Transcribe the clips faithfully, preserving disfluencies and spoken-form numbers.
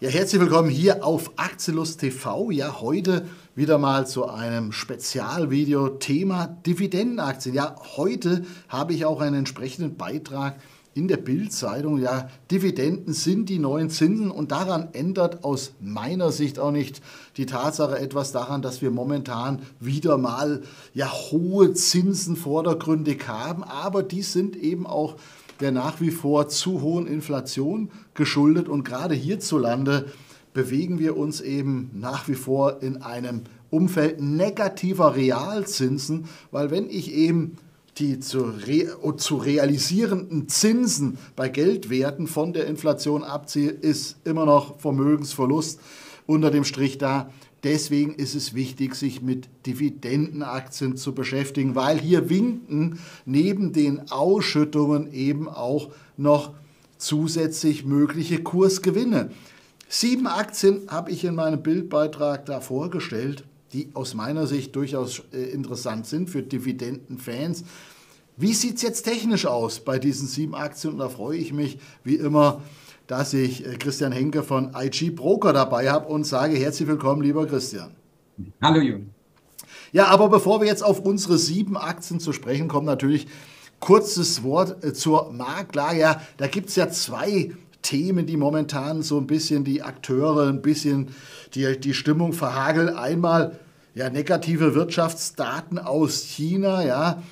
Ja, herzlich willkommen hier auf Aktienlust T V. Ja, heute wieder mal zu einem Spezialvideo Thema Dividendenaktien. Ja, heute habe ich auch einen entsprechenden Beitrag in der Bild-Zeitung. Ja, Dividenden sind die neuen Zinsen und daran ändert aus meiner Sicht auch nicht die Tatsache etwas daran, dass wir momentan wieder mal ja, hohe Zinsen vordergründig haben, aber die sind eben auch der nach wie vor zu hohen Inflation geschuldet. Und gerade hierzulande bewegen wir uns eben nach wie vor in einem Umfeld negativer Realzinsen, weil wenn ich eben die zu, re zu realisierenden Zinsen bei Geldwerten von der Inflation abziehe, ist immer noch Vermögensverlust unter dem Strich da. Deswegen ist es wichtig, sich mit Dividendenaktien zu beschäftigen, weil hier winken neben den Ausschüttungen eben auch noch zusätzlich mögliche Kursgewinne. Sieben Aktien habe ich in meinem Bildbeitrag da vorgestellt, die aus meiner Sicht durchaus äh, interessant sind für Dividendenfans. Wie sieht es jetzt technisch aus bei diesen sieben Aktien? Und da freue ich mich wie immer, dass ich Christian Henke von I G Broker dabei habe und sage herzlich willkommen, lieber Christian. Hallo Jürgen. Ja, aber bevor wir jetzt auf unsere sieben Aktien zu sprechen kommen, natürlich kurzes Wort zur Marktlage. Ja, da gibt es ja zwei Themen, die momentan so ein bisschen die Akteure, ein bisschen die, die Stimmung verhageln. Einmal ja, negative Wirtschaftsdaten aus China, ja,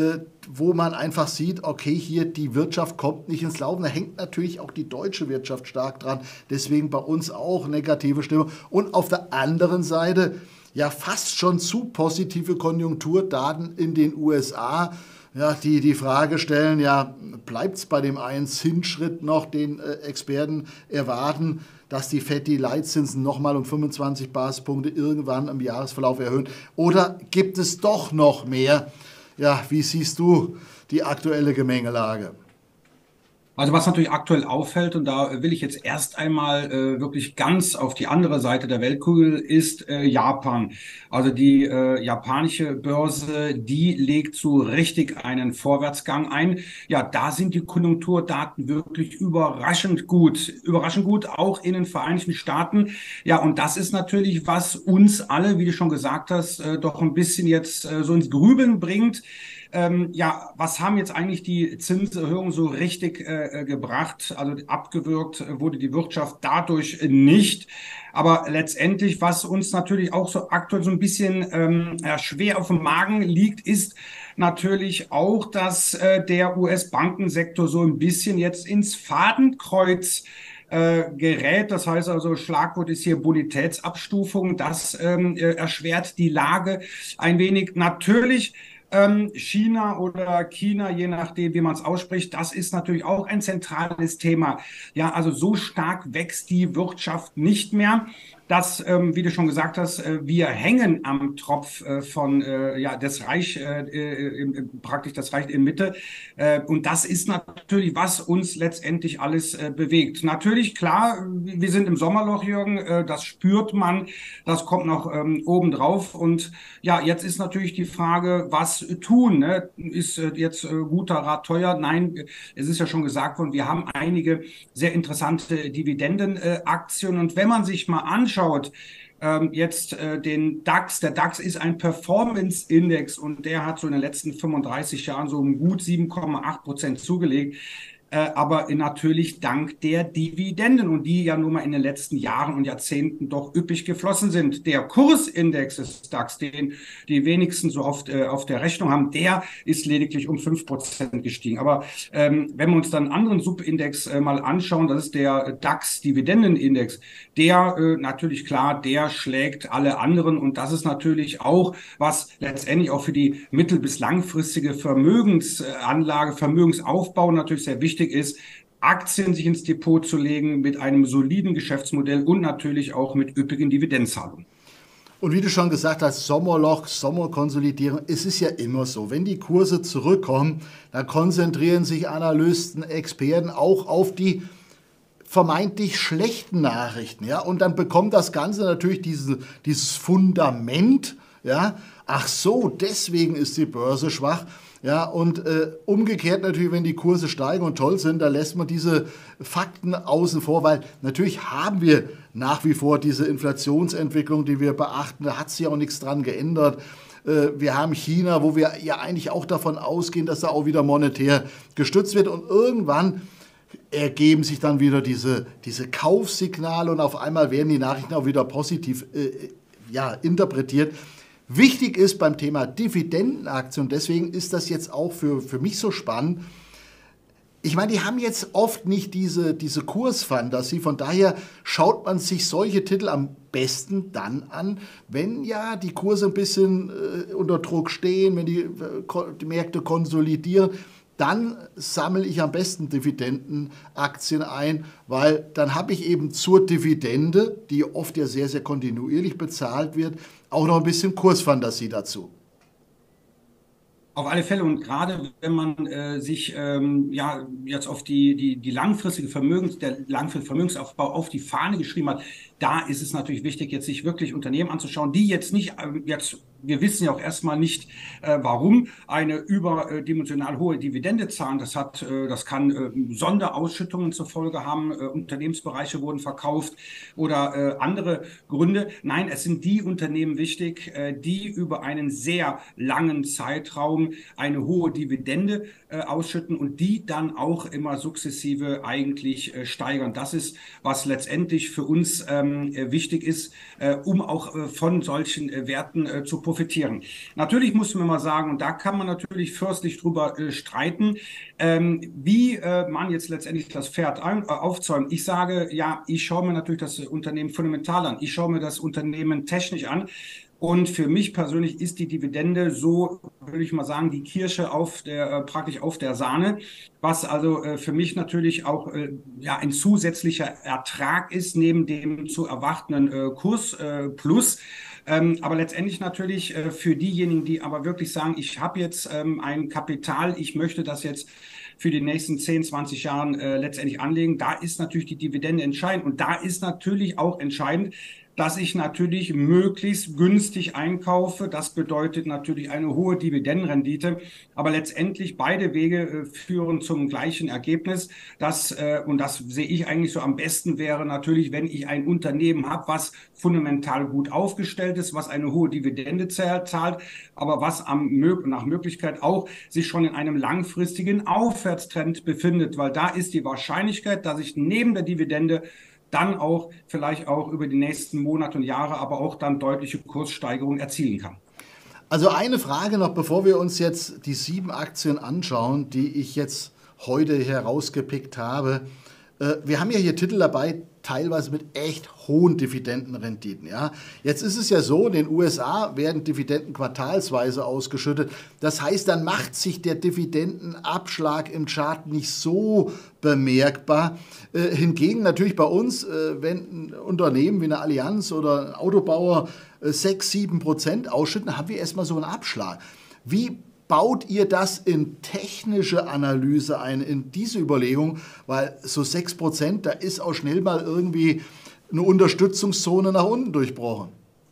wo man einfach sieht, okay, hier die Wirtschaft kommt nicht ins Laufen. Da hängt natürlich auch die deutsche Wirtschaft stark dran. Deswegen bei uns auch negative Stimmung. Und auf der anderen Seite ja fast schon zu positive Konjunkturdaten in den U S A, ja, die die Frage stellen, ja, bleibt es bei dem einen Zinsschritt noch, den äh, Experten erwarten, dass die Fed die Leitzinsen nochmal um fünfundzwanzig Basispunkte irgendwann im Jahresverlauf erhöhen? Oder gibt es doch noch mehr? Ja, wie siehst du die aktuelle Gemengelage? Also was natürlich aktuell auffällt, und da will ich jetzt erst einmal äh, wirklich ganz auf die andere Seite der Weltkugel, ist äh, Japan. Also die äh, japanische Börse, die legt so richtig einen Vorwärtsgang ein. Ja, da sind die Konjunkturdaten wirklich überraschend gut. Überraschend gut, auch in den Vereinigten Staaten. Ja, und das ist natürlich, was uns alle, wie du schon gesagt hast, äh, doch ein bisschen jetzt äh, so ins Grübeln bringt. Ähm, ja, was haben jetzt eigentlich die Zinserhöhungen so richtig äh, gebracht? Also abgewürgt wurde die Wirtschaft dadurch nicht. Aber letztendlich, was uns natürlich auch so aktuell so ein bisschen ähm, ja, schwer auf dem Magen liegt, ist natürlich auch, dass äh, der U S-Bankensektor so ein bisschen jetzt ins Fadenkreuz äh, gerät. Das heißt also, Schlagwort ist hier Bonitätsabstufung. Das ähm, erschwert die Lage ein wenig. Natürlich China oder China, je nachdem, wie man es ausspricht, das ist natürlich auch ein zentrales Thema. Ja, also so stark wächst die Wirtschaft nicht mehr. Das, ähm, wie du schon gesagt hast, äh, wir hängen am Tropf äh, von, äh, ja, das Reich, äh, äh, praktisch das Reich in Mitte. Äh, und das ist natürlich, was uns letztendlich alles äh, bewegt. Natürlich, klar, wir sind im Sommerloch, Jürgen, äh, das spürt man, das kommt noch ähm, obendrauf. Und ja, jetzt ist natürlich die Frage, was tun? Ne? Ist äh, jetzt äh, guter Rat teuer? Nein, es ist ja schon gesagt worden, wir haben einige sehr interessante Dividendenaktien. Äh, und wenn man sich mal anschaut, Schaut, ähm, jetzt äh, den DAX, der DAX ist ein Performance-Index und der hat so in den letzten fünfunddreißig Jahren so um gut sieben Komma acht Prozent zugelegt. Äh, aber natürlich dank der Dividenden und die ja nun mal in den letzten Jahren und Jahrzehnten doch üppig geflossen sind. Der Kursindex des DAX, den die wenigsten so oft äh, auf der Rechnung haben, der ist lediglich um fünf Prozent gestiegen. Aber ähm, wenn wir uns dann einen anderen Subindex äh, mal anschauen, das ist der DAX-Dividendenindex, der äh, natürlich klar, der schlägt alle anderen und das ist natürlich auch, was letztendlich auch für die mittel- bis langfristige Vermögensanlage, Vermögensaufbau natürlich sehr wichtig ist, Aktien sich ins Depot zu legen mit einem soliden Geschäftsmodell und natürlich auch mit üppigen Dividendenzahlungen. Und wie du schon gesagt hast, Sommerloch, Sommerkonsolidierung, es ist ja immer so, wenn die Kurse zurückkommen, dann konzentrieren sich Analysten, Experten auch auf die vermeintlich schlechten Nachrichten. Ja? Und dann bekommt das Ganze natürlich diese, dieses Fundament, Ja, ach so, deswegen ist die Börse schwach. Ja, und äh, umgekehrt natürlich, wenn die Kurse steigen und toll sind, da lässt man diese Fakten außen vor, weil natürlich haben wir nach wie vor diese Inflationsentwicklung, die wir beachten. Da hat sich auch nichts dran geändert. Äh, wir haben China, wo wir ja eigentlich auch davon ausgehen, dass da auch wieder monetär gestützt wird. Und irgendwann ergeben sich dann wieder diese, diese Kaufsignale und auf einmal werden die Nachrichten auch wieder positiv äh, ja, interpretiert. Wichtig ist beim Thema Dividendenaktien, und deswegen ist das jetzt auch für, für mich so spannend. Ich meine, die haben jetzt oft nicht diese, diese Kursfantasie, von daher schaut man sich solche Titel am besten dann an, wenn ja die Kurse ein bisschen äh, unter Druck stehen, wenn die, äh, die Märkte konsolidieren. Dann sammle ich am besten Dividendenaktien ein, weil dann habe ich eben zur Dividende, die oft ja sehr, sehr kontinuierlich bezahlt wird, auch noch ein bisschen Kursfantasie dazu. Auf alle Fälle und gerade wenn man äh, sich ähm, ja jetzt auf die die die langfristige Vermögens der langfristige Vermögensaufbau auf die Fahne geschrieben hat, da ist es natürlich wichtig, jetzt sich wirklich Unternehmen anzuschauen, die jetzt nicht ähm, jetzt wir wissen ja auch erstmal nicht, äh, warum eine überdimensional hohe Dividende zahlen. Das hat, äh, das kann äh, Sonderausschüttungen zur Folge haben. Äh, Unternehmensbereiche wurden verkauft oder äh, andere Gründe. Nein, es sind die Unternehmen wichtig, äh, die über einen sehr langen Zeitraum eine hohe Dividende äh, ausschütten und die dann auch immer sukzessive eigentlich äh, steigern. Das ist, was letztendlich für uns ähm, wichtig ist, äh, um auch äh, von solchen äh, Werten äh, zu profitieren. Profitieren. Natürlich muss man mal sagen, und da kann man natürlich fürstlich drüber äh, streiten, ähm, wie äh, man jetzt letztendlich das Pferd ein, äh, aufzäumt. Ich sage, ja, ich schaue mir natürlich das Unternehmen fundamental an. Ich schaue mir das Unternehmen technisch an. Und für mich persönlich ist die Dividende so, würde ich mal sagen, die Kirsche auf der, äh, praktisch auf der Sahne, was also äh, für mich natürlich auch äh, ja, ein zusätzlicher Ertrag ist, neben dem zu erwartenden äh, Kurs äh, plus. Ähm, aber letztendlich natürlich äh, für diejenigen, die aber wirklich sagen, ich habe jetzt ähm, ein Kapital, ich möchte das jetzt für die nächsten zehn, zwanzig Jahren äh, letztendlich anlegen, da ist natürlich die Dividende entscheidend. Und da ist natürlich auch entscheidend, dass ich natürlich möglichst günstig einkaufe. Das bedeutet natürlich eine hohe Dividendenrendite. Aber letztendlich beide Wege äh, führen zum gleichen Ergebnis. Das, äh, und das sehe ich eigentlich so am besten wäre natürlich, wenn ich ein Unternehmen habe, was fundamental gut aufgestellt ist, was eine hohe Dividende zahlt, aber was am, nach Möglichkeit auch sich schon in einem langfristigen Aufwärtstrend befindet. Weil da ist die Wahrscheinlichkeit, dass ich neben der Dividende dann auch vielleicht auch über die nächsten Monate und Jahre, aber auch dann deutliche Kurssteigerungen erzielen kann. Also eine Frage noch, bevor wir uns jetzt die sieben Aktien anschauen, die ich jetzt heute herausgepickt habe. Wir haben ja hier Titel dabei, teilweise mit echt hohen Dividendenrenditen. Ja. Jetzt ist es ja so, in den U S A werden Dividenden quartalsweise ausgeschüttet. Das heißt, dann macht sich der Dividendenabschlag im Chart nicht so bemerkbar. Äh, hingegen natürlich bei uns, äh, wenn ein Unternehmen wie eine Allianz oder ein Autobauer äh, sechs, sieben Prozent ausschütten, haben wir erstmal so einen Abschlag. Wie baut ihr das in technische Analyse ein, in diese Überlegung? Weil so sechs Prozent, da ist auch schnell mal irgendwie eine Unterstützungszone nach unten durchbrochen.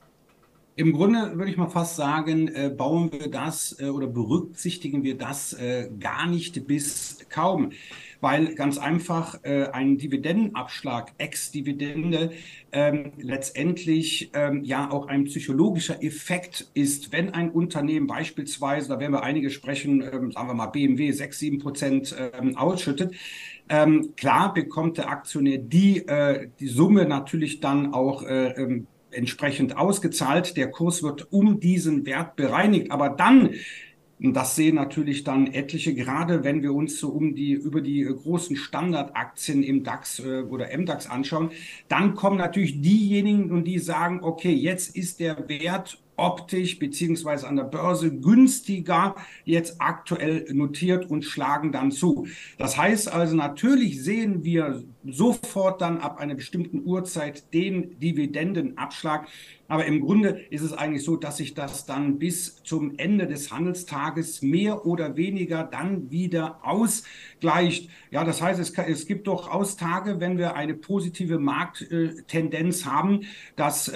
Im Grunde würde ich mal fast sagen, äh, bauen wir das äh, oder berücksichtigen wir das äh, gar nicht bis kaum. Weil ganz einfach äh, ein Dividendenabschlag ex-Dividende ähm, letztendlich ähm, ja auch ein psychologischer Effekt ist. Wenn ein Unternehmen beispielsweise, da werden wir einige sprechen, ähm, sagen wir mal B M W sechs, sieben Prozent ähm, ausschüttet, ähm, klar bekommt der Aktionär die, äh, die Summe natürlich dann auch äh, ähm, entsprechend ausgezahlt. Der Kurs wird um diesen Wert bereinigt, aber dann und das sehen natürlich dann etliche, gerade wenn wir uns so um die, über die großen Standardaktien im DAX äh, oder M DAX anschauen, dann kommen natürlich diejenigen und die sagen, okay, jetzt ist der Wert optisch beziehungsweise an der Börse günstiger jetzt aktuell notiert und schlagen dann zu. Das heißt also, natürlich sehen wir sofort dann ab einer bestimmten Uhrzeit den Dividendenabschlag. Aber im Grunde ist es eigentlich so, dass sich das dann bis zum Ende des Handelstages mehr oder weniger dann wieder ausgleicht. Ja, das heißt, es, kann, es gibt durchaus Tage, wenn wir eine positive Markttendenz haben, dass äh,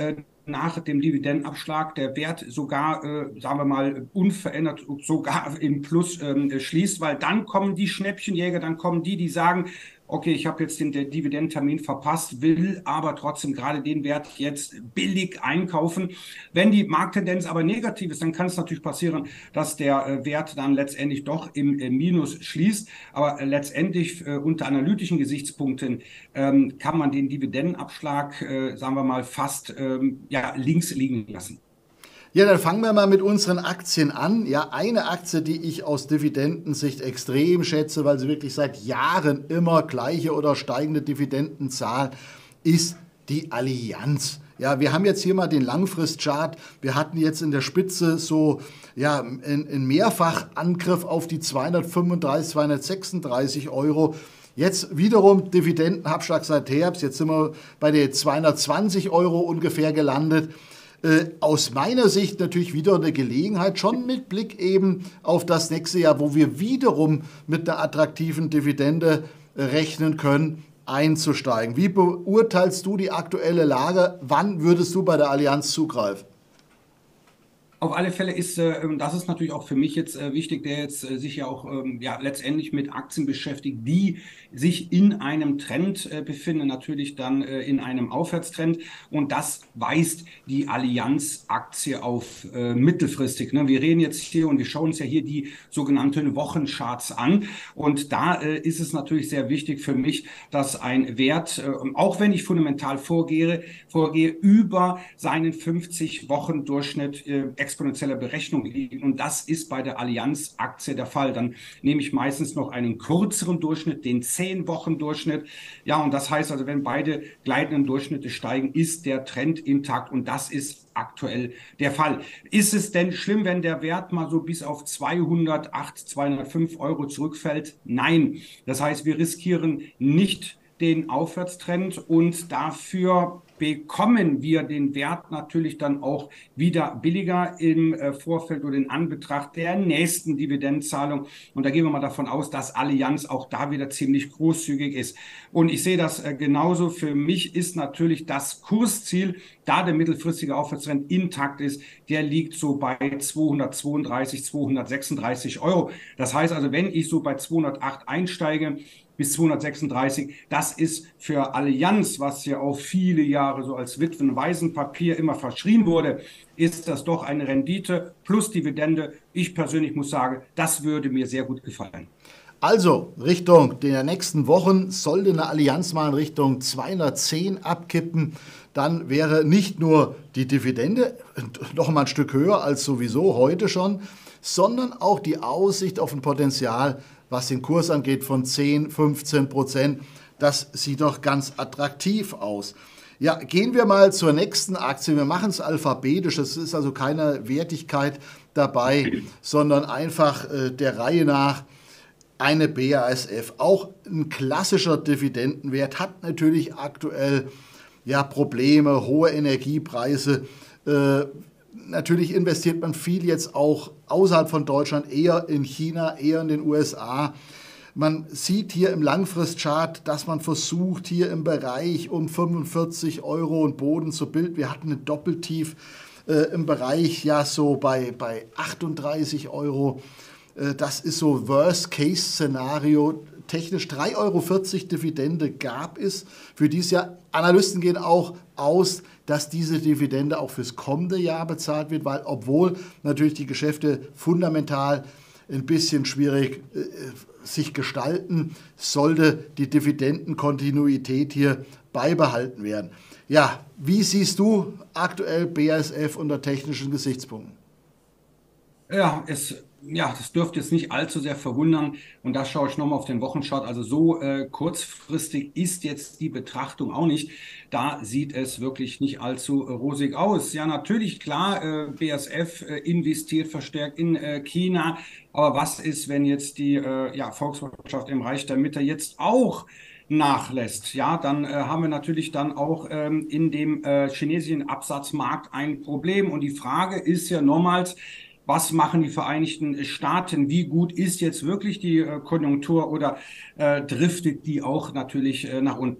nach dem Dividendenabschlag der Wert sogar, äh, sagen wir mal, unverändert, sogar im Plus äh, schließt, weil dann kommen die Schnäppchenjäger, dann kommen die, die sagen, okay, ich habe jetzt den, den Dividendentermin verpasst, will aber trotzdem gerade den Wert jetzt billig einkaufen. Wenn die Markttendenz aber negativ ist, dann kann es natürlich passieren, dass der äh, Wert dann letztendlich doch im äh, Minus schließt. Aber äh, letztendlich äh, unter analytischen Gesichtspunkten ähm, kann man den Dividendenabschlag, äh, sagen wir mal, fast ähm, ja, links liegen lassen. Ja, dann fangen wir mal mit unseren Aktien an. Ja, eine Aktie, die ich aus Dividendensicht extrem schätze, weil sie wirklich seit Jahren immer gleiche oder steigende Dividenden zahlt, ist die Allianz. Ja, wir haben jetzt hier mal den Langfristchart. Wir hatten jetzt in der Spitze so ja, einen Mehrfachangriff auf die zweihundertfünfunddreißig, zweihundertsechsunddreißig Euro. Jetzt wiederum Dividendenabschlag seit Herbst. Jetzt sind wir bei den zweihundertzwanzig Euro ungefähr gelandet. Äh, aus meiner Sicht natürlich wieder eine Gelegenheit, schon mit Blick eben auf das nächste Jahr, wo wir wiederum mit einer attraktiven Dividende äh, rechnen können, einzusteigen. Wie beurteilst du die aktuelle Lage? Wann würdest du bei der Allianz zugreifen? Auf alle Fälle ist, äh, das ist natürlich auch für mich jetzt äh, wichtig, der jetzt äh, sich ja auch ähm, ja, letztendlich mit Aktien beschäftigt, die sich in einem Trend äh, befinden, natürlich dann äh, in einem Aufwärtstrend. Und das weist die Allianz-Aktie auf äh, mittelfristig. Ne? Wir reden jetzt hier und wir schauen uns ja hier die sogenannten Wochencharts an. Und da äh, ist es natürlich sehr wichtig für mich, dass ein Wert, äh, auch wenn ich fundamental vorgehe, vorgehe über seinen fünfzig-Wochen-Durchschnitt äh, exponentieller Berechnung liegen. Und das ist bei der Allianz-Aktie der Fall. Dann nehme ich meistens noch einen kürzeren Durchschnitt, den zehn-Wochen-Durchschnitt. Ja, und das heißt also, wenn beide gleitenden Durchschnitte steigen, ist der Trend intakt. Und das ist aktuell der Fall. Ist es denn schlimm, wenn der Wert mal so bis auf zweihundertacht, zweihundertfünf Euro zurückfällt? Nein. Das heißt, wir riskieren nicht den Aufwärtstrend und dafür bekommen wir den Wert natürlich dann auch wieder billiger im äh, Vorfeld oder in Anbetracht der nächsten Dividendenzahlung. Und da gehen wir mal davon aus, dass Allianz auch da wieder ziemlich großzügig ist. Und ich sehe das äh, genauso. Für mich ist natürlich das Kursziel, da der mittelfristige Aufwärtstrend intakt ist, der liegt so bei zweihundertzweiunddreißig, zweihundertsechsunddreißig Euro. Das heißt also, wenn ich so bei zweihundertacht einsteige, bis zweihundertsechsunddreißig. Das ist für Allianz, was ja auch viele Jahre so als Witwen-Waisenpapier immer verschrien wurde, ist das doch eine Rendite plus Dividende. Ich persönlich muss sagen, das würde mir sehr gut gefallen. Also, Richtung der nächsten Wochen sollte eine Allianz mal in Richtung zweihundertzehn abkippen. Dann wäre nicht nur die Dividende noch mal ein Stück höher als sowieso heute schon, sondern auch die Aussicht auf ein Potenzial, was den Kurs angeht, von zehn, fünfzehn Prozent. Das sieht doch ganz attraktiv aus. Ja, gehen wir mal zur nächsten Aktie. Wir machen es alphabetisch. Es ist also keine Wertigkeit dabei, sondern einfach äh, der Reihe nach eine B A S F. Auch ein klassischer Dividendenwert, hat natürlich aktuell ja, Probleme, hohe Energiepreise. Äh, Natürlich investiert man viel jetzt auch außerhalb von Deutschland, eher in China, eher in den U S A. Man sieht hier im Langfristchart, dass man versucht, hier im Bereich um fünfundvierzig Euro und Boden zu bilden. Wir hatten ein Doppeltief äh, im Bereich ja so bei, bei achtunddreißig Euro. Äh, das ist so Worst-Case-Szenario. Technisch drei Euro vierzig Dividende gab es für dieses Jahr. Analysten gehen auch aus, dass diese Dividende auch fürs kommende Jahr bezahlt wird, weil obwohl natürlich die Geschäfte fundamental ein bisschen schwierig äh, sich gestalten, sollte die Dividendenkontinuität hier beibehalten werden. Ja, wie siehst du aktuell B A S F unter technischen Gesichtspunkten? Ja, es Ja, das dürfte jetzt nicht allzu sehr verwundern. Und da schaue ich nochmal auf den Wochenchart. Also so äh, kurzfristig ist jetzt die Betrachtung auch nicht. Da sieht es wirklich nicht allzu äh, rosig aus. Ja, natürlich, klar, äh, B A S F äh, investiert verstärkt in äh, China. Aber was ist, wenn jetzt die äh, ja, Volkswirtschaft im Reich der Mitte jetzt auch nachlässt? Ja, dann äh, haben wir natürlich dann auch ähm, in dem äh, chinesischen Absatzmarkt ein Problem. Und die Frage ist ja nochmals, was machen die Vereinigten Staaten? Wie gut ist jetzt wirklich die äh, Konjunktur oder äh, driftet die auch natürlich äh, nach unten ab?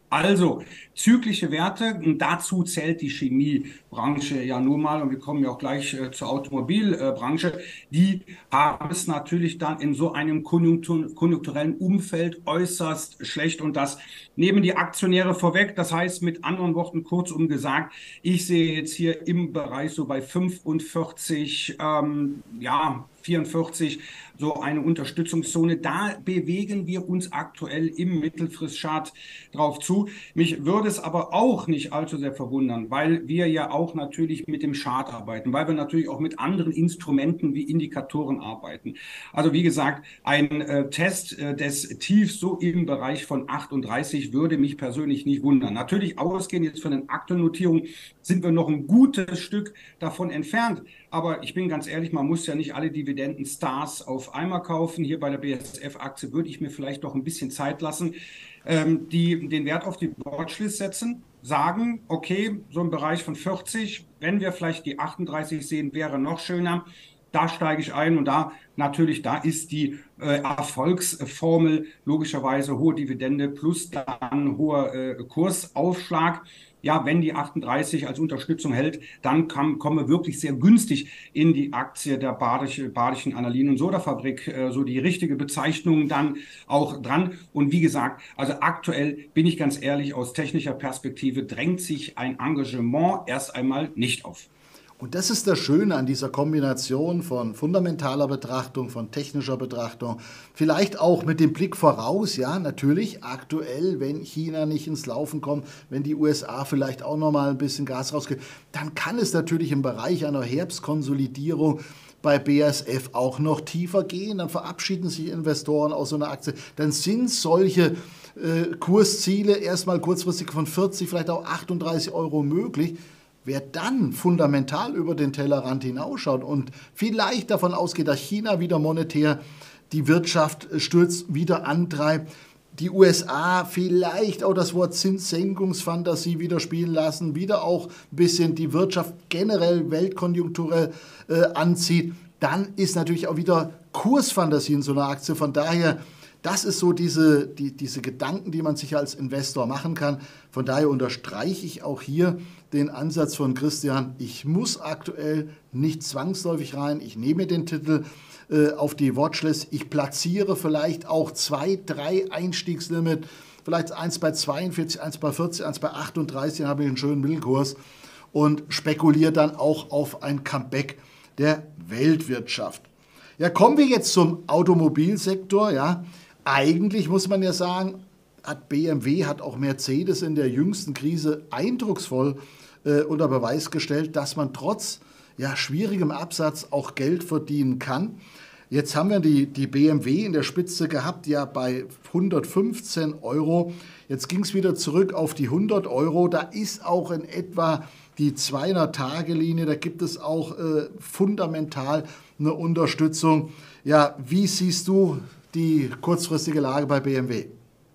Also, zyklische Werte, und dazu zählt die Chemiebranche ja nun mal, und wir kommen ja auch gleich äh, zur Automobilbranche, die haben es natürlich dann in so einem konjunktur konjunkturellen Umfeld äußerst schlecht, und das nehmen die Aktionäre vorweg. Das heißt, mit anderen Worten, kurzum gesagt, ich sehe jetzt hier im Bereich so bei fünfundvierzig, ähm, ja, vierundvierzig, so eine Unterstützungszone. Da bewegen wir uns aktuell im Mittelfristchart drauf zu. Mich würde es aber auch nicht allzu sehr verwundern, weil wir ja auch natürlich mit dem Chart arbeiten, weil wir natürlich auch mit anderen Instrumenten wie Indikatoren arbeiten. Also wie gesagt, ein äh, Test äh, des Tiefs so im Bereich von achtunddreißig würde mich persönlich nicht wundern. Natürlich ausgehend jetzt von den Aktennotierungen sind wir noch ein gutes Stück davon entfernt. Aber ich bin ganz ehrlich, man muss ja nicht alle Dividenden-Stars auf einmal kaufen. Hier bei der B A S F-Aktie würde ich mir vielleicht doch ein bisschen Zeit lassen, ähm, die den Wert auf die Watchlist setzen, sagen, okay, so im Bereich von vierzig, wenn wir vielleicht die achtunddreißig sehen, wäre noch schöner. Da steige ich ein, und da natürlich, da ist die äh, Erfolgsformel logischerweise hohe Dividende plus dann hoher äh, Kursaufschlag. Ja, wenn die achtunddreißig als Unterstützung hält, dann kann, kommen wir wirklich sehr günstig in die Aktie der Badische, Badischen Aniline- und Sodafabrik, äh, so die richtige Bezeichnung dann auch dran. Und wie gesagt, also aktuell bin ich ganz ehrlich, aus technischer Perspektive drängt sich ein Engagement erst einmal nicht auf. Und das ist das Schöne an dieser Kombination von fundamentaler Betrachtung, von technischer Betrachtung, vielleicht auch mit dem Blick voraus, ja, natürlich aktuell, wenn China nicht ins Laufen kommt, wenn die U S A vielleicht auch nochmal ein bisschen Gas rausgeht, dann kann es natürlich im Bereich einer Herbstkonsolidierung bei B A S F auch noch tiefer gehen, dann verabschieden sich Investoren aus so einer Aktie, dann sind solche äh, Kursziele erstmal kurzfristig von vierzig, vielleicht auch achtunddreißig Euro möglich. Wer dann fundamental über den Tellerrand hinausschaut und vielleicht davon ausgeht, dass China wieder monetär die Wirtschaft stürzt, wieder antreibt, die U S A vielleicht auch das Wort Zinssenkungsfantasie wieder spielen lassen, wieder auch ein bisschen die Wirtschaft generell weltkonjunkturell äh, anzieht, dann ist natürlich auch wieder Kursfantasie in so einer Aktie. Von daher, das ist so diese, die, diese Gedanken, die man sich als Investor machen kann. Von daher unterstreiche ich auch hier den Ansatz von Christian. Ich muss aktuell nicht zwangsläufig rein. Ich nehme den Titel äh, auf die Watchlist. Ich platziere vielleicht auch zwei, drei Einstiegslimit. Vielleicht eins bei zweiundvierzig, eins bei vierzig, eins bei achtunddreißig. Dann habe ich einen schönen Mittelkurs und spekuliere dann auch auf ein Comeback der Weltwirtschaft. Ja, kommen wir jetzt zum Automobilsektor. Ja, eigentlich muss man ja sagen, hat B M W, hat auch Mercedes in der jüngsten Krise eindrucksvoll äh, unter Beweis gestellt, dass man trotz ja, schwierigem Absatz auch Geld verdienen kann. Jetzt haben wir die, die B M W in der Spitze gehabt, ja bei hundertfünfzehn Euro. Jetzt ging es wieder zurück auf die hundert Euro. Da ist auch in etwa die zweihundert-Tage-Linie, da gibt es auch äh, fundamental eine Unterstützung. Ja, wie siehst du die kurzfristige Lage bei B M W?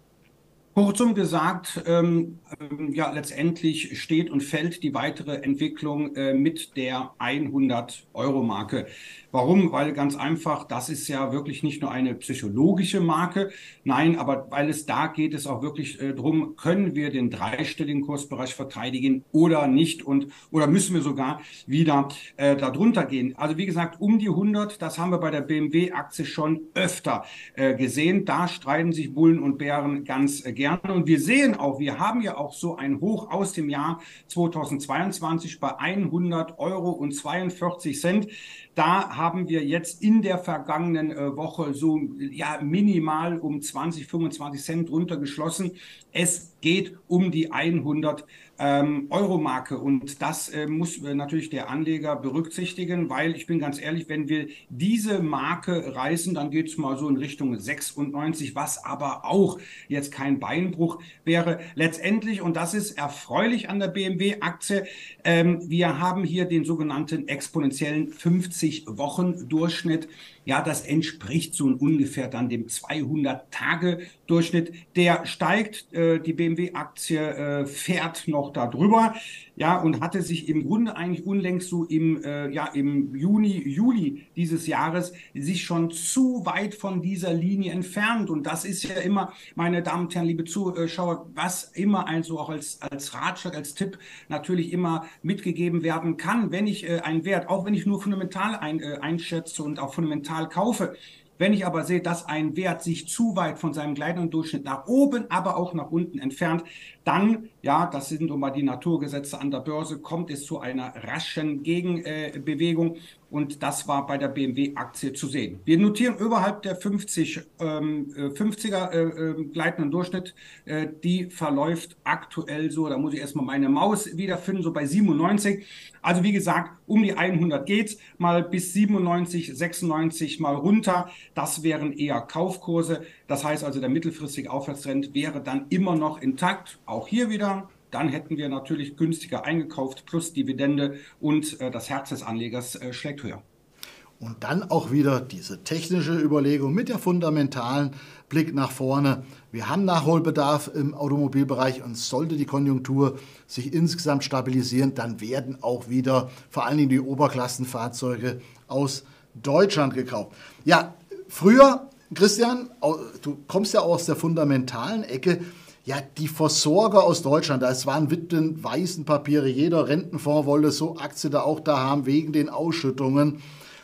Kurzum gesagt, ähm, ähm, ja, letztendlich steht und fällt die weitere Entwicklung äh, mit der hundert-Euro-Marke. Warum? Weil ganz einfach, das ist ja wirklich nicht nur eine psychologische Marke, nein, aber weil es da geht es auch wirklich äh, drum, können wir den dreistelligen Kursbereich verteidigen oder nicht, und oder müssen wir sogar wieder äh, darunter gehen. Also wie gesagt, um die hundert, das haben wir bei der B M W-Aktie schon öfter äh, gesehen. Da streiten sich Bullen und Bären ganz äh, gerne. Und wir sehen auch, wir haben ja auch so ein Hoch aus dem Jahr zweitausendzweiundzwanzig bei hundert Euro und zweiundvierzig Cent. Da haben wir jetzt in der vergangenen äh, Woche so ja minimal um zwanzig, fünfundzwanzig Cent runtergeschlossen. Es geht um die hundert ähm, Euro Marke, und das äh, muss äh, natürlich der Anleger berücksichtigen, weil ich bin ganz ehrlich, wenn wir diese Marke reißen, dann geht es mal so in Richtung sechsundneunzig, was aber auch jetzt kein Beinbruch wäre. Letztendlich, und das ist erfreulich an der B M W-Aktie, ähm, wir haben hier den sogenannten exponentiellen fünfzig-Wochen-Durchschnitt. Ja, das entspricht so ungefähr dann dem zweihundert-Tage-Durchschnitt. Der steigt, äh, die B M W M W-Aktie äh, fährt noch da drüber, ja, und hatte sich im Grunde eigentlich unlängst so im, äh, ja, im Juni, Juli dieses Jahres sich schon zu weit von dieser Linie entfernt. Und das ist ja immer, meine Damen und Herren, liebe Zuschauer, was immer also auch als, als Ratschlag, als Tipp natürlich immer mitgegeben werden kann, wenn ich äh, einen Wert, auch wenn ich nur fundamental ein, äh, einschätze und auch fundamental kaufe. Wenn ich aber sehe, dass ein Wert sich zu weit von seinem gleitenden Durchschnitt nach oben, aber auch nach unten entfernt, dann, ja, das sind nun mal die Naturgesetze an der Börse, kommt es zu einer raschen Gegenbewegung. Und das war bei der B M W-Aktie zu sehen. Wir notieren überhalb der fünfzig, ähm, fünfziger äh, äh, gleitenden Durchschnitt. Äh, die verläuft aktuell so, da muss ich erstmal meine Maus wiederfinden, so bei siebenundneunzig. Also wie gesagt, um die hundert geht's, mal bis siebenundneunzig, sechsundneunzig mal runter. Das wären eher Kaufkurse. Das heißt also, der mittelfristige Aufwärtstrend wäre dann immer noch intakt. Auch hier wieder. Dann hätten wir natürlich günstiger eingekauft plus Dividende und äh, das Herz des Anlegers äh, schlägt höher. Und dann auch wieder diese technische Überlegung mit der fundamentalen Blick nach vorne. Wir haben Nachholbedarf im Automobilbereich und sollte die Konjunktur sich insgesamt stabilisieren, dann werden auch wieder vor allen Dingen die Oberklassenfahrzeuge aus Deutschland gekauft. Ja, früher, Christian, du kommst ja aus der fundamentalen Ecke. Ja, die Versorger aus Deutschland, das waren Witwen, Waisenpapiere, jeder Rentenfonds wollte so Aktien da auch da haben wegen den Ausschüttungen.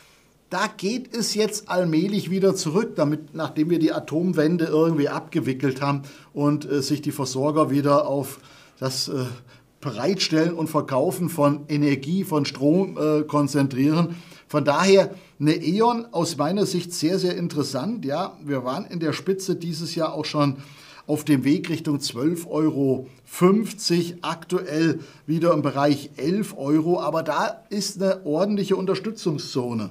Da geht es jetzt allmählich wieder zurück, damit, nachdem wir die Atomwende irgendwie abgewickelt haben und äh, sich die Versorger wieder auf das äh, Bereitstellen und Verkaufen von Energie, von Strom äh, konzentrieren. Von daher eine E.ON aus meiner Sicht sehr, sehr interessant. Ja, wir waren in der Spitze dieses Jahr auch schon auf dem Weg Richtung zwölf Euro fünfzig, aktuell wieder im Bereich elf Euro, aber da ist eine ordentliche Unterstützungszone.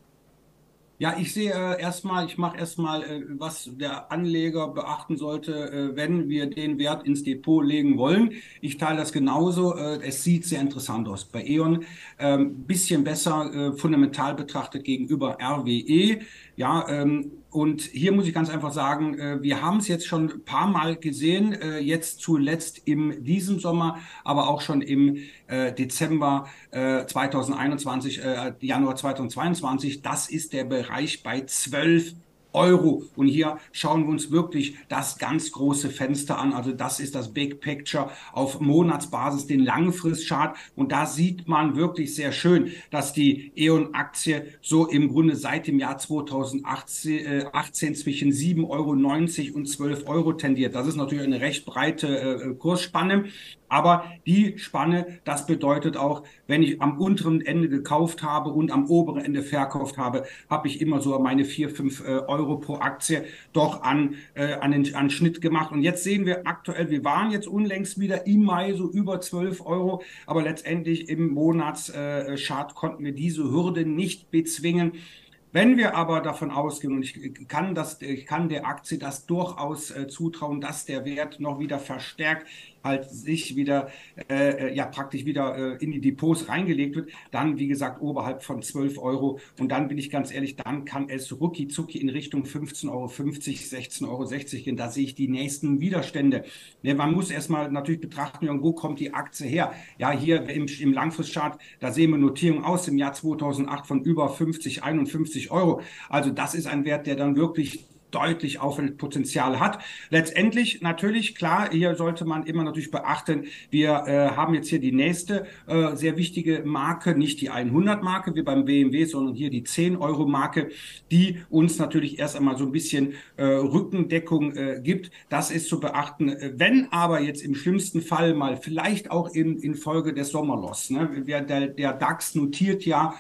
Ja, ich sehe äh, erstmal, ich mache erstmal, äh, was der Anleger beachten sollte, äh, wenn wir den Wert ins Depot legen wollen. Ich teile das genauso. Äh, es sieht sehr interessant aus bei E.ON. Ähm, bisschen besser äh, fundamental betrachtet gegenüber R W E. Ja, ähm, und hier muss ich ganz einfach sagen, äh, wir haben es jetzt schon ein paar Mal gesehen, äh, jetzt zuletzt in diesem Sommer, aber auch schon im äh, Dezember äh, zweitausendeinundzwanzig, äh, Januar zweitausendzweiundzwanzig. Das ist der Bereich bei zwölf Euro. Und hier schauen wir uns wirklich das ganz große Fenster an. Also das ist das Big Picture auf Monatsbasis, den Langfristchart. Und da sieht man wirklich sehr schön, dass die E.ON-Aktie so im Grunde seit dem Jahr zweitausendachtzehn zwischen sieben Euro neunzig und zwölf Euro tendiert. Das ist natürlich eine recht breite äh, Kursspanne. Aber die Spanne, das bedeutet auch, wenn ich am unteren Ende gekauft habe und am oberen Ende verkauft habe, habe ich immer so meine vier, fünf äh, Euro pro Aktie doch an, äh, an den an Schnitt gemacht. Und jetzt sehen wir aktuell, wir waren jetzt unlängst wieder im Mai so über zwölf Euro, aber letztendlich im Monatschart äh, konnten wir diese Hürde nicht bezwingen. Wenn wir aber davon ausgehen, und ich kann, das, ich kann der Aktie das durchaus äh, zutrauen, dass der Wert noch wieder verstärkt halt sich wieder, äh, ja praktisch wieder äh, in die Depots reingelegt wird, dann wie gesagt oberhalb von zwölf Euro und dann bin ich ganz ehrlich, dann kann es rucki zucki in Richtung fünfzehn Euro fünfzig, sechzehn Euro sechzig gehen, da sehe ich die nächsten Widerstände. Ne, man muss erstmal natürlich betrachten, wo kommt die Aktie her? Ja, hier im, im Langfristchart, da sehen wir Notierungen aus dem Jahr zweitausendacht von über fünfzig, einundfünfzig Euro. Also das ist ein Wert, der dann wirklich deutlich Aufwärtspotenzial hat. Letztendlich natürlich, klar, hier sollte man immer natürlich beachten, wir äh, haben jetzt hier die nächste äh, sehr wichtige Marke, nicht die hundert-Marke wie beim B M W, sondern hier die zehn-Euro-Marke, die uns natürlich erst einmal so ein bisschen äh, Rückendeckung äh, gibt. Das ist zu beachten. Wenn aber jetzt im schlimmsten Fall mal, vielleicht auch in, in Folge des Sommerlochs, ne, der, der DAX notiert ja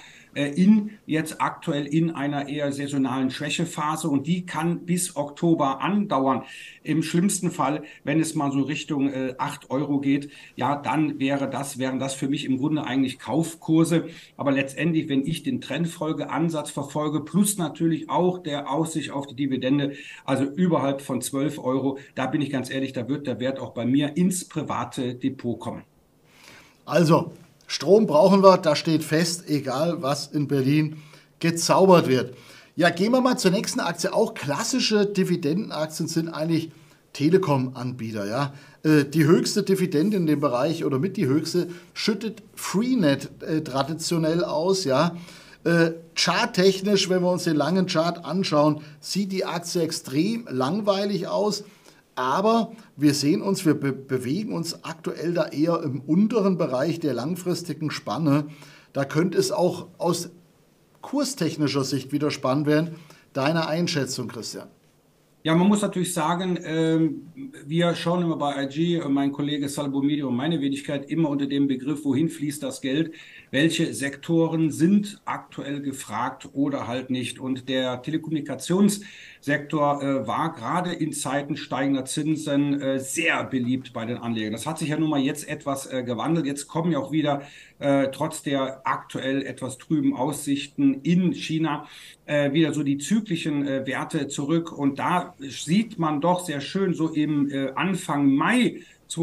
in jetzt aktuell in einer eher saisonalen Schwächephase und die kann bis Oktober andauern. Im schlimmsten Fall, wenn es mal so Richtung äh, acht Euro geht, ja, dann wäre das, wären das für mich im Grunde eigentlich Kaufkurse. Aber letztendlich, wenn ich den Trendfolgeansatz verfolge, plus natürlich auch der Aussicht auf die Dividende, also überhalb von zwölf Euro, da bin ich ganz ehrlich, da wird der Wert auch bei mir ins private Depot kommen. Also, Strom brauchen wir, das steht fest, egal was in Berlin gezaubert wird. Ja, gehen wir mal zur nächsten Aktie. Auch klassische Dividendenaktien sind eigentlich Telekom-Anbieter. Ja? Äh, die höchste Dividende in dem Bereich oder mit die höchste schüttet Freenet äh, traditionell aus, ja. Äh, charttechnisch, wenn wir uns den langen Chart anschauen, sieht die Aktie extrem langweilig aus. Aber wir sehen uns, wir be bewegen uns aktuell da eher im unteren Bereich der langfristigen Spanne. Da könnte es auch aus kurstechnischer Sicht wieder spannend werden. Deine Einschätzung, Christian? Ja, man muss natürlich sagen, ähm, wir schauen immer bei I G, mein Kollege Salbomidi und meine Wenigkeit, immer unter dem Begriff, wohin fließt das Geld, welche Sektoren sind aktuell gefragt oder halt nicht. Und der Telekommunikationssektor äh, war gerade in Zeiten steigender Zinsen äh, sehr beliebt bei den Anlegern. Das hat sich ja nun mal jetzt etwas äh, gewandelt. Jetzt kommen ja auch wieder, äh, trotz der aktuell etwas trüben Aussichten in China, äh, wieder so die zyklischen äh, Werte zurück. Und da sieht man doch sehr schön so im äh, Anfang Mai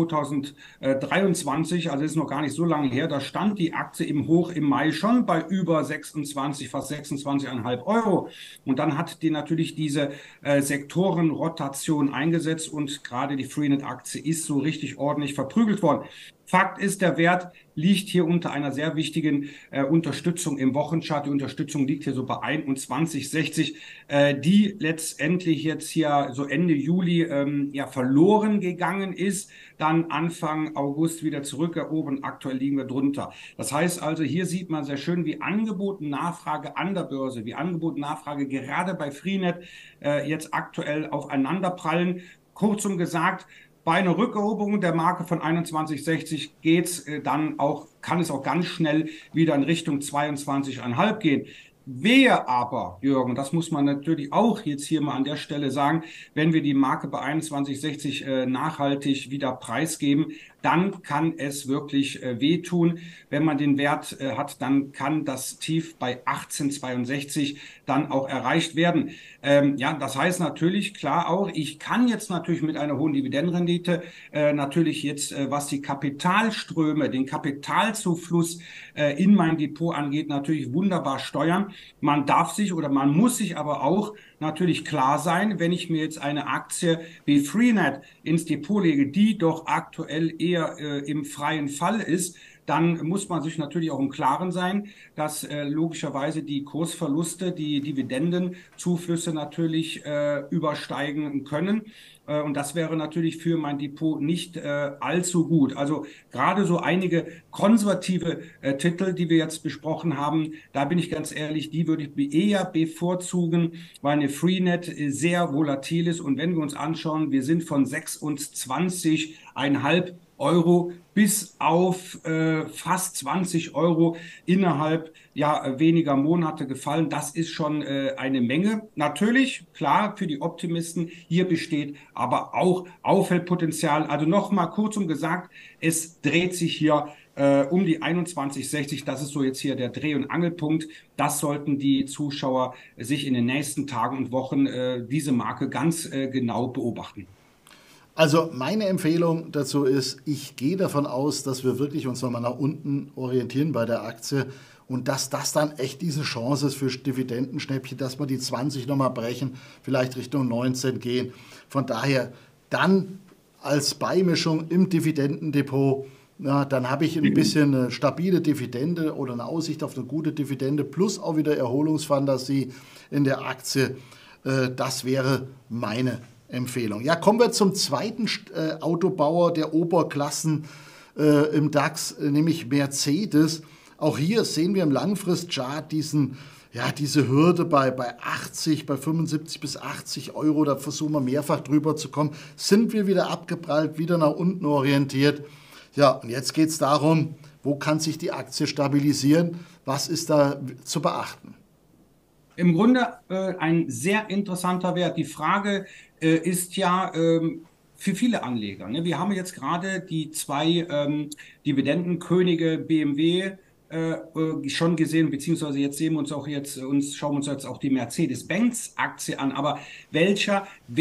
zweitausenddreiundzwanzig, also ist noch gar nicht so lange her, da stand die Aktie im Hoch im Mai schon bei über sechsundzwanzig, fast sechsundzwanzig Komma fünf Euro. Und dann hat die natürlich diese äh, Sektorenrotation eingesetzt und gerade die Freenet-Aktie ist so richtig ordentlich verprügelt worden. Fakt ist, der Wert liegt hier unter einer sehr wichtigen äh, Unterstützung im Wochenchart. Die Unterstützung liegt hier so bei einundzwanzig Komma sechzig, äh, die letztendlich jetzt hier so Ende Juli ähm, ja verloren gegangen ist, dann Anfang August wieder zurückerobert. Aktuell liegen wir drunter. Das heißt also, hier sieht man sehr schön, wie Angebot und Nachfrage an der Börse, wie Angebot und Nachfrage gerade bei Freenet äh, jetzt aktuell aufeinanderprallen. Kurzum gesagt, bei einer Rückeroberung der Marke von einundzwanzig Komma sechzig geht's äh, dann auch, kann es auch ganz schnell wieder in Richtung zweiundzwanzig Komma fünf gehen. Wehe aber, Jürgen, das muss man natürlich auch jetzt hier mal an der Stelle sagen, wenn wir die Marke bei einundzwanzig Komma sechzig äh, nachhaltig wieder preisgeben, dann kann es wirklich äh, wehtun. Wenn man den Wert äh, hat, dann kann das Tief bei achtzehn Komma zweiundsechzig dann auch erreicht werden. Ähm, ja, das heißt natürlich, klar auch, ich kann jetzt natürlich mit einer hohen Dividendenrendite äh, natürlich jetzt, äh, was die Kapitalströme, den Kapitalzufluss äh, in mein Depot angeht, natürlich wunderbar steuern. Man darf sich oder man muss sich aber auch natürlich klar sein, wenn ich mir jetzt eine Aktie wie Freenet ins Depot lege, die doch aktuell eher äh, im freien Fall ist, dann muss man sich natürlich auch im Klaren sein, dass äh, logischerweise die Kursverluste, die Dividendenzuflüsse natürlich äh, übersteigen können. Äh, und das wäre natürlich für mein Depot nicht äh, allzu gut. Also gerade so einige konservative äh, Titel, die wir jetzt besprochen haben, da bin ich ganz ehrlich, die würde ich eher bevorzugen, weil eine Freenet sehr volatil ist. Und wenn wir uns anschauen, wir sind von sechsundzwanzig Komma fünf Euro bis auf äh, fast zwanzig Euro innerhalb ja weniger Monate gefallen. Das ist schon äh, eine Menge. Natürlich, klar, für die Optimisten, hier besteht aber auch Auffallpotenzial. Also nochmal kurzum gesagt, es dreht sich hier äh, um die einundzwanzig Komma sechzig. Das ist so jetzt hier der Dreh- und Angelpunkt. Das sollten die Zuschauer sich in den nächsten Tagen und Wochen äh, diese Marke ganz äh, genau beobachten. Also meine Empfehlung dazu ist, ich gehe davon aus, dass wir wirklich uns nochmal nach unten orientieren bei der Aktie und dass das dann echt diese Chance ist für Dividendenschnäppchen, dass wir die zwanzig nochmal brechen, vielleicht Richtung neunzehn gehen. Von daher dann als Beimischung im Dividendendepot, na, dann habe ich ein bisschen eine stabile Dividende oder eine Aussicht auf eine gute Dividende plus auch wieder Erholungsfantasie in der Aktie. Das wäre meine Empfehlung. Ja, kommen wir zum zweiten äh, Autobauer der Oberklassen äh, im DAX, äh, nämlich Mercedes. Auch hier sehen wir im Langfristchart diesen, ja, diese Hürde bei, bei achtzig, bei fünfundsiebzig bis achtzig Euro. Da versuchen wir mehrfach drüber zu kommen. Sind wir wieder abgeprallt, wieder nach unten orientiert. Ja, und jetzt geht es darum, wo kann sich die Aktie stabilisieren? Was ist da zu beachten? Im Grunde äh, ein sehr interessanter Wert. Die Frage äh, ist ja ähm, für viele Anleger. Ne? Wir haben jetzt gerade die zwei ähm, Dividendenkönige B M W äh, schon gesehen, beziehungsweise jetzt sehen wir uns auch jetzt, uns schauen wir uns jetzt auch die Mercedes-Benz-Aktie an. Aber welcher Wert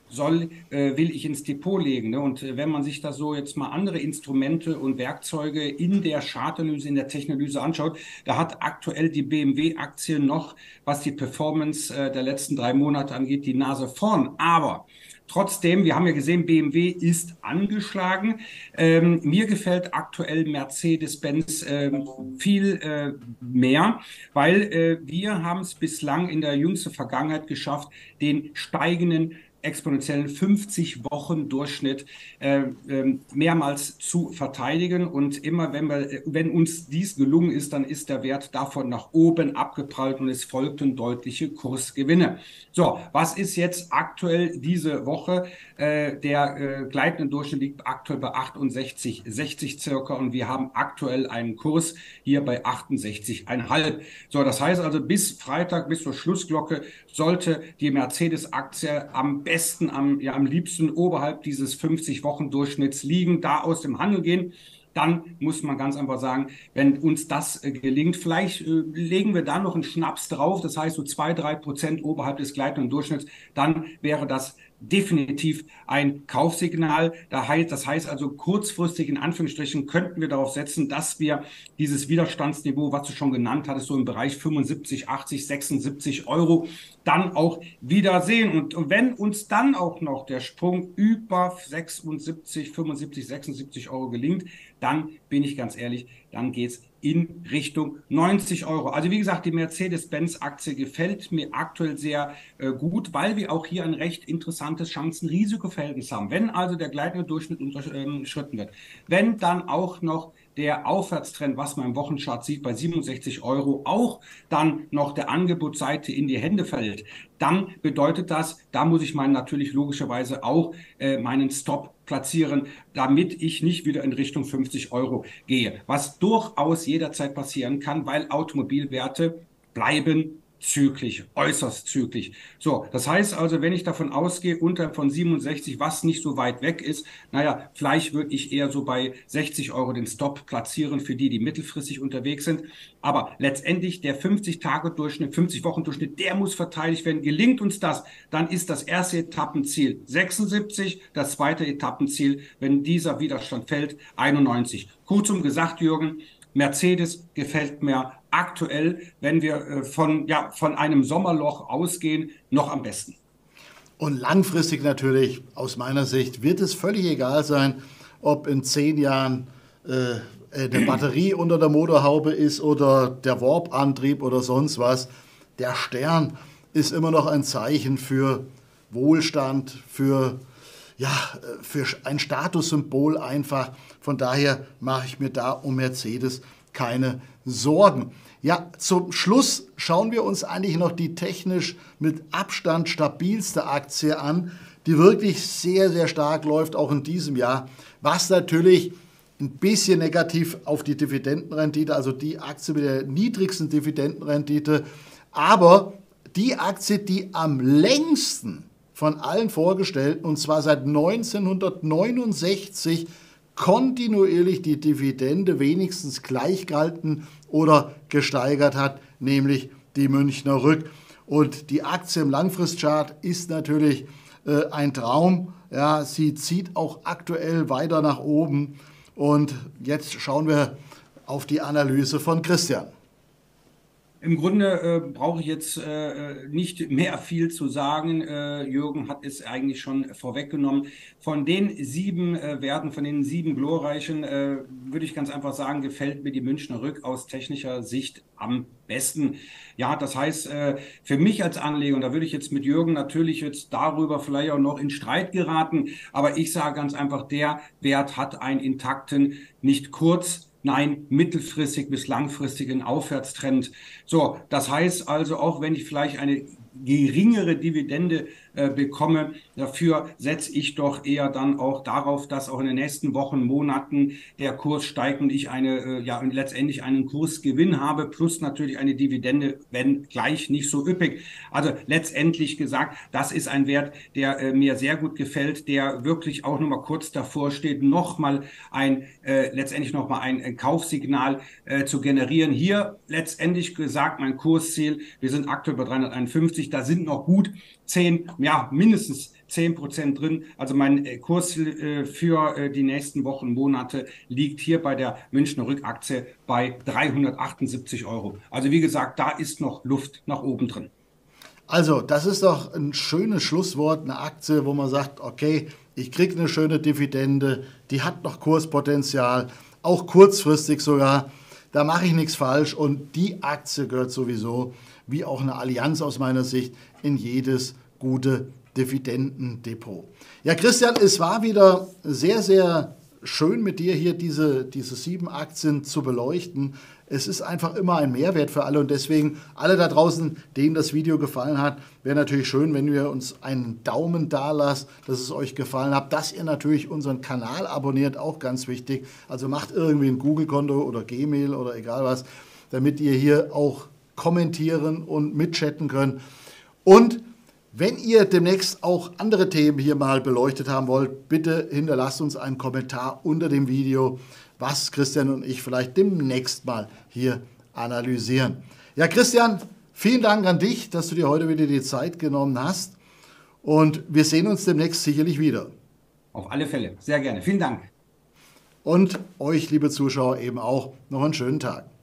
soll, äh, will ich ins Depot legen. Ne? Und äh, wenn man sich da so jetzt mal andere Instrumente und Werkzeuge in der Chartanalyse, in der Technalyse anschaut, da hat aktuell die B M W-Aktie noch, was die Performance äh, der letzten drei Monate angeht, die Nase vorn. Aber trotzdem, wir haben ja gesehen, B M W ist angeschlagen. Ähm, mir gefällt aktuell Mercedes-Benz äh, viel äh, mehr, weil äh, wir haben es bislang in der jüngsten Vergangenheit geschafft, den steigenden exponentiellen fünfzig-Wochen-Durchschnitt äh, äh, mehrmals zu verteidigen. Und immer, wenn, wir, wenn uns dies gelungen ist, dann ist der Wert davon nach oben abgeprallt und es folgten deutliche Kursgewinne. So, was ist jetzt aktuell diese Woche? Äh, der äh, gleitende Durchschnitt liegt aktuell bei achtundsechzig Komma sechzig circa und wir haben aktuell einen Kurs hier bei achtundsechzig Komma fünf. So, das heißt also, bis Freitag, bis zur Schlussglocke sollte die Mercedes-Aktie am besten, am, ja, am liebsten oberhalb dieses fünfzig-Wochen-Durchschnitts liegen, da aus dem Handel gehen. Dann muss man ganz einfach sagen, wenn uns das äh, gelingt, vielleicht äh, legen wir da noch einen Schnaps drauf, das heißt so zwei, drei Prozent oberhalb des gleitenden Durchschnitts, dann wäre das definitiv ein Kaufsignal. Das heißt also kurzfristig in Anführungsstrichen könnten wir darauf setzen, dass wir dieses Widerstandsniveau, was du schon genannt hattest, so im Bereich fünfundsiebzig, achtzig, sechsundsiebzig Euro dann auch wieder sehen. Und wenn uns dann auch noch der Sprung über sechsundsiebzig, fünfundsiebzig, sechsundsiebzig Euro gelingt, dann bin ich ganz ehrlich, dann geht's in Richtung neunzig Euro. Also wie gesagt, die Mercedes-Benz-Aktie gefällt mir aktuell sehr äh, gut, weil wir auch hier ein recht interessantes Chancen-Risiko-Verhältnis haben. Wenn also der gleitende Durchschnitt unterschritten wird, wenn dann auch noch der Aufwärtstrend, was man im Wochenchart sieht, bei siebenundsechzig Euro auch dann noch der Angebotsseite in die Hände fällt, dann bedeutet das, da muss ich meinen natürlich logischerweise auch äh, meinen Stop platzieren, damit ich nicht wieder in Richtung fünfzig Euro gehe. Was durchaus jederzeit passieren kann, weil Automobilwerte bleiben zyklisch, äußerst zyklisch. So, das heißt also, wenn ich davon ausgehe, unter von siebenundsechzig, was nicht so weit weg ist, naja, vielleicht würde ich eher so bei sechzig Euro den Stop platzieren für die, die mittelfristig unterwegs sind. Aber letztendlich der fünfzig-Tage-Durchschnitt, fünfzig-Wochen-Durchschnitt, der muss verteidigt werden. Gelingt uns das, dann ist das erste Etappenziel sechsundsiebzig, das zweite Etappenziel, wenn dieser Widerstand fällt, einundneunzig. Kurzum gesagt, Jürgen, Mercedes gefällt mir aktuell, wenn wir äh, von, ja, von einem Sommerloch ausgehen, noch am besten. Und langfristig natürlich, aus meiner Sicht, wird es völlig egal sein, ob in zehn Jahren äh, eine Batterie unter der Motorhaube ist oder der Warp-Antrieb oder sonst was. Der Stern ist immer noch ein Zeichen für Wohlstand, für, ja, für ein Statussymbol einfach. Von daher mache ich mir da um Mercedes keine Sorgen. Ja, zum Schluss schauen wir uns eigentlich noch die technisch mit Abstand stabilste Aktie an, die wirklich sehr, sehr stark läuft, auch in diesem Jahr, was natürlich ein bisschen negativ auf die Dividendenrendite, also die Aktie mit der niedrigsten Dividendenrendite, aber die Aktie, die am längsten von allen vorgestellten, und zwar seit neunzehnhundertneunundsechzig, kontinuierlich die Dividende wenigstens gleich gehalten oder gesteigert hat, nämlich die Münchner Rück. Und die Aktie im Langfristchart ist natürlich äh, ein Traum. Ja, sie zieht auch aktuell weiter nach oben. Und jetzt schauen wir auf die Analyse von Christian. Im Grunde äh, brauche ich jetzt äh, nicht mehr viel zu sagen. Äh, Jürgen hat es eigentlich schon vorweggenommen. Von den sieben äh, Werten, von den sieben glorreichen, äh, würde ich ganz einfach sagen, gefällt mir die Münchner Rück aus technischer Sicht am besten. Ja, das heißt, äh, für mich als Anleger, und da würde ich jetzt mit Jürgen natürlich jetzt darüber vielleicht auch noch in Streit geraten, aber ich sage ganz einfach, der Wert hat einen intakten, nicht kurz, nein, mittelfristig bis langfristigen Aufwärtstrend. So, das heißt also, auch wenn ich vielleicht eine geringere Dividende äh, bekomme, dafür setze ich doch eher dann auch darauf, dass auch in den nächsten Wochen, Monaten der Kurs steigt und ich eine, äh, ja, und letztendlich einen Kursgewinn habe, plus natürlich eine Dividende, wenn gleich nicht so üppig. Also letztendlich gesagt, das ist ein Wert, der äh, mir sehr gut gefällt, der wirklich auch nochmal kurz davor steht, nochmal ein, äh, letztendlich nochmal ein, ein Kaufsignal äh, zu generieren. Hier letztendlich gesagt, mein Kursziel, wir sind aktuell bei dreihunderteinundfünfzig, da sind noch gut zehn, ja, mindestens zehn Prozent drin. Also mein äh, Kurs äh, für äh, die nächsten Wochen, Monate liegt hier bei der Münchner Rück-Aktie bei dreihundertachtundsiebzig Euro. Also wie gesagt, da ist noch Luft nach oben drin. Also, das ist doch ein schönes Schlusswort, eine Aktie, wo man sagt, okay, ich kriege eine schöne Dividende, die hat noch Kurspotenzial, auch kurzfristig sogar, da mache ich nichts falsch und die Aktie gehört sowieso, wie auch eine Allianz aus meiner Sicht, in jedes gute Dividendendepot. Ja, Christian, es war wieder sehr, sehr schön mit dir hier diese, diese sieben Aktien zu beleuchten. Es ist einfach immer ein Mehrwert für alle und deswegen alle da draußen, denen das Video gefallen hat, wäre natürlich schön, wenn ihr uns einen Daumen da lasst, dass es euch gefallen hat, dass ihr natürlich unseren Kanal abonniert, auch ganz wichtig. Also macht irgendwie ein Google-Konto oder Gmail oder egal was, damit ihr hier auch kommentieren und mitchatten könnt. Und wenn ihr demnächst auch andere Themen hier mal beleuchtet haben wollt, bitte hinterlasst uns einen Kommentar unter dem Video, was Christian und ich vielleicht demnächst mal hier analysieren. Ja, Christian, vielen Dank an dich, dass du dir heute wieder die Zeit genommen hast und wir sehen uns demnächst sicherlich wieder. Auf alle Fälle, sehr gerne. Vielen Dank. Und euch, liebe Zuschauer, eben auch noch einen schönen Tag.